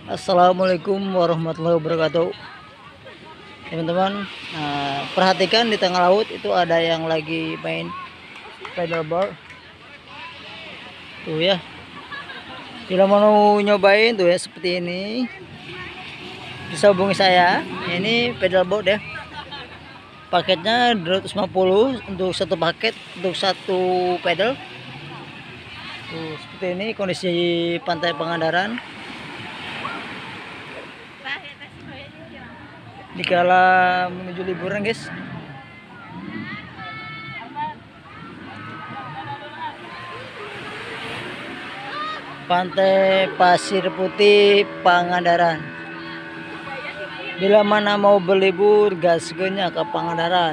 Assalamualaikum warahmatullahi wabarakatuh, teman-teman. Perhatikan di tengah laut itu ada yang lagi main paddleboard tuh ya. Bila mau nyobain tuh ya seperti ini, bisa hubungi saya. Ini paddleboard ya, paketnya 250 untuk satu paket, untuk satu pedal tuh. Seperti ini kondisi pantai Pangandaran dikala menuju liburan, guys. Pantai Pasir Putih Pangandaran. Bila mana mau berlibur, gaskeunnya ke Pangandaran.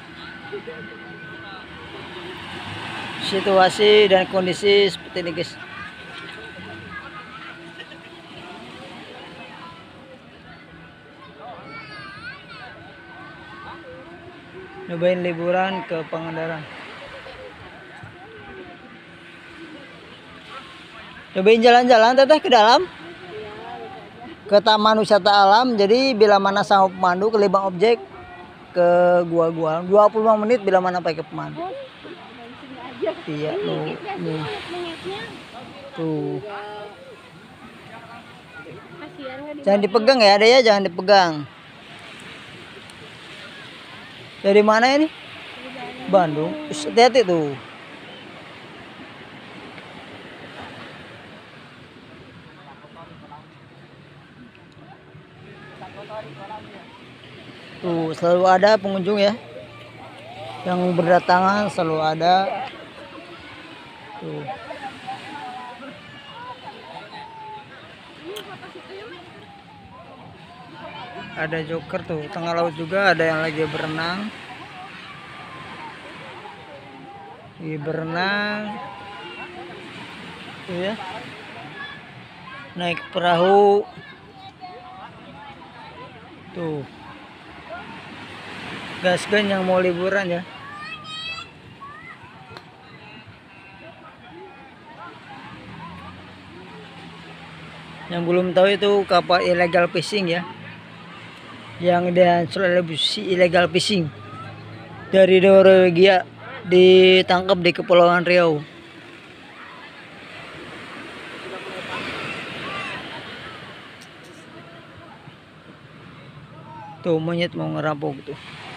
Situasi dan kondisi seperti ini, guys. Nyobain liburan ke Pangandaran. Cobain jalan-jalan teteh ke dalam, ke Taman Wisata Alam. Jadi bila mana sama pemandu ke Libang Objek, ke gua-gua 25 menit bila mana pakai pemandu. Iya tuh, nih. Tuh. Jangan dipegang ya, ada ya, jangan dipegang. Dari mana ini? Bandung. Hati-hati tuh. Tuh, selalu ada pengunjung ya, yang berdatangan selalu ada. Tuh. Ada joker tuh, tengah laut juga ada yang lagi berenang. Lagi berenang. Tuh ya. Naik perahu. Tuh. Gaskeun yang mau liburan ya. Yang belum tahu itu kapal illegal fishing ya, yang diinstalasi illegal fishing dari Norwegia, ditangkap di Kepulauan Riau. Tuh monyet mau ngerampok tuh.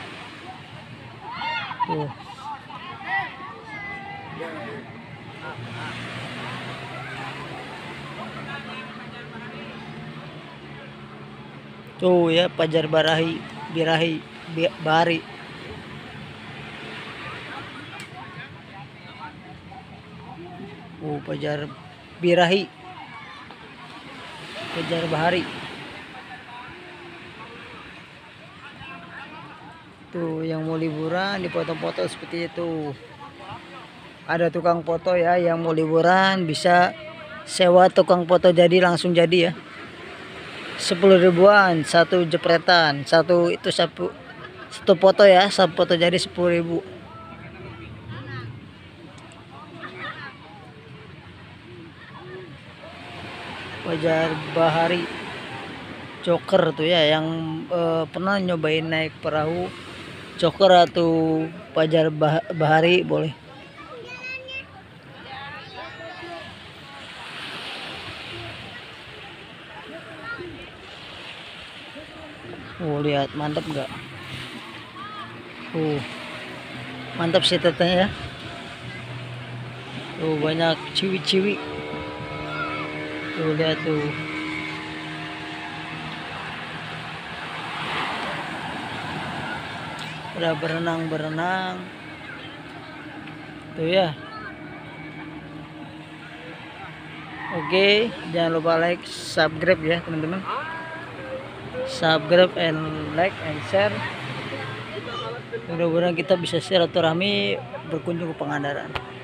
Tuh. Tuh ya, Pajar Bahari. Pajar Birahi. Pajar Bahari. Tuh yang mau liburan dipoto-foto seperti itu. Ada tukang foto ya, yang mau liburan bisa sewa tukang foto jadi langsung jadi ya. 10 ribuan satu jepretan, satu foto ya, satu foto jadi 10.000. Pajar Bahari joker tuh ya, yang pernah nyobain naik perahu joker atau Pajar Bahari boleh. Lihat mantap nggak? Mantap sih teteh ya. Banyak ciwi-ciwi. Lihat tuh. Udah berenang tuh ya. Oke, jangan lupa like, subscribe ya teman-teman. Subscribe and like and share. Mudah-mudahan kita bisa silaturahmi berkunjung ke Pangandaran.